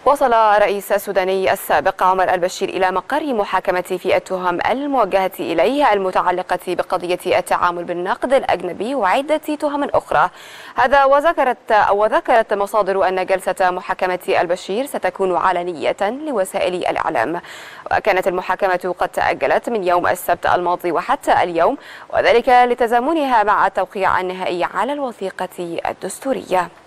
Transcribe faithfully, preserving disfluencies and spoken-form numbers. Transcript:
وصل الرئيس السوداني السابق عمر البشير إلى مقر محاكمة في التهم الموجهة إليه المتعلقة بقضية التعامل بالنقد الأجنبي وعدة تهم أخرى. هذا وذكرت أو ذكرت مصادر أن جلسة محاكمة البشير ستكون علنية لوسائل الإعلام، وكانت المحاكمة قد تأجلت من يوم السبت الماضي وحتى اليوم، وذلك لتزامنها مع التوقيع النهائي على الوثيقة الدستورية.